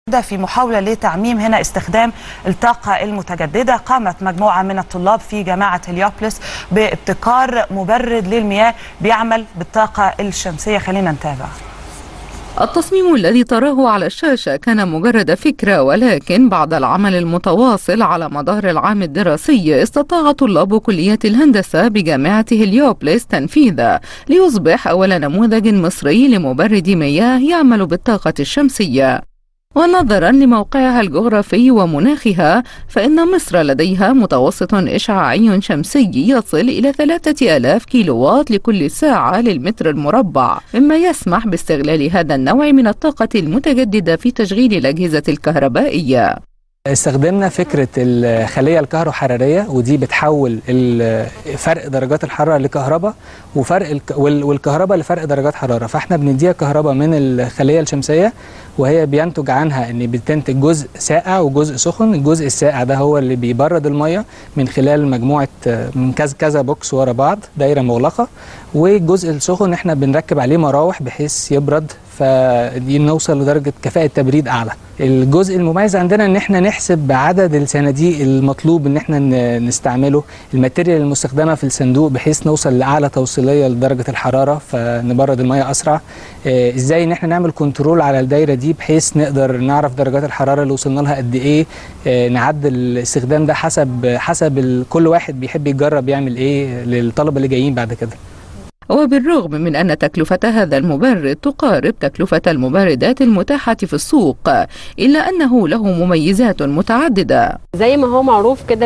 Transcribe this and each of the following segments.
في محاولة لتعميم هنا استخدام الطاقة المتجددة. قامت مجموعة من الطلاب في جامعة هليوبلس بابتكار مبرد للمياه بيعمل بالطاقة الشمسية. خلينا نتابع. التصميم الذي تراه على الشاشة كان مجرد فكرة، ولكن بعد العمل المتواصل على مدار العام الدراسي استطاع طلاب كلية الهندسة بجامعة هليوبلس تنفيذه ليصبح أول نموذج مصري لمبرد مياه يعمل بالطاقة الشمسية. ونظرا لموقعها الجغرافي ومناخها، فإن مصر لديها متوسط إشعاعي شمسي يصل إلى 3000 كيلووات لكل ساعة للمتر المربع، مما يسمح باستغلال هذا النوع من الطاقة المتجددة في تشغيل الأجهزة الكهربائية. استخدمنا فكرة الخلية الكهروحرارية، ودي بتحول فرق درجات الحرارة لكهرباء والكهرباء لفرق درجات حرارة. فاحنا بنديها كهرباء من الخلية الشمسية، وهي بينتج عنها ان بتنتج جزء ساقع وجزء سخن. الجزء الساقع ده هو اللي بيبرد المية من خلال مجموعة من كذا بوكس ورا بعض، دايرة مغلقة. والجزء السخن احنا بنركب عليه مراوح بحيث يبرد، فدي نوصل لدرجة كفاءة تبريد أعلى. الجزء المميز عندنا ان احنا نحسب عدد الصناديق المطلوب ان احنا نستعمله، الماتيريال المستخدمة في الصندوق، بحيث نوصل لأعلى توصيلية لدرجة الحرارة فنبرد المياه أسرع. ازاي ان احنا نعمل كنترول على الدايرة دي بحيث نقدر نعرف درجات الحرارة اللي وصلنا لها قد ايه. نعدل الاستخدام ده حسب كل واحد بيحب يجرب يعمل ايه للطلبة اللي جايين بعد كده. وبالرغم من أن تكلفة هذا المبرد تقارب تكلفة المبردات المتاحة في السوق، إلا أنه له مميزات متعددة. زي ما هو معروف كده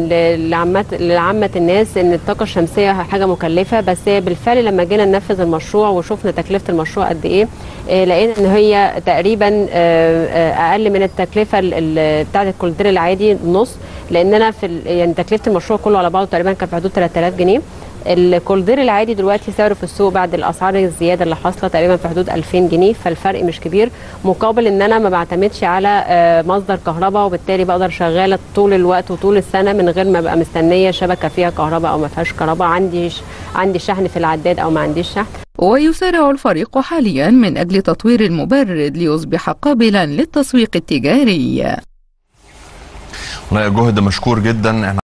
لعامة الناس إن الطاقة الشمسية حاجة مكلفة، بس بالفعل لما جينا ننفذ المشروع وشوفنا تكلفة المشروع قد إيه، لقينا إن هي تقريبا أقل من التكلفة بتاعة الكولدير العادي نص، لأننا يعني تكلفة المشروع كله على بعضه تقريبا كان في حدود 3000 جنيه. الكولدير العادي دلوقتي سعره في السوق بعد الاسعار الزياده اللي حاصله تقريبا في حدود 2000 جنيه، فالفرق مش كبير، مقابل ان انا ما بعتمدش على مصدر كهرباء، وبالتالي بقدر شغاله طول الوقت وطول السنه من غير ما ابقى مستنيه شبكه فيها كهرباء او ما فيهاش كهرباء، عندي شحن في العداد او ما عنديش شحن. ويسارع الفريق حاليا من اجل تطوير المبرد ليصبح قابلا للتسويق التجاري. والله جهد مشكور جدا.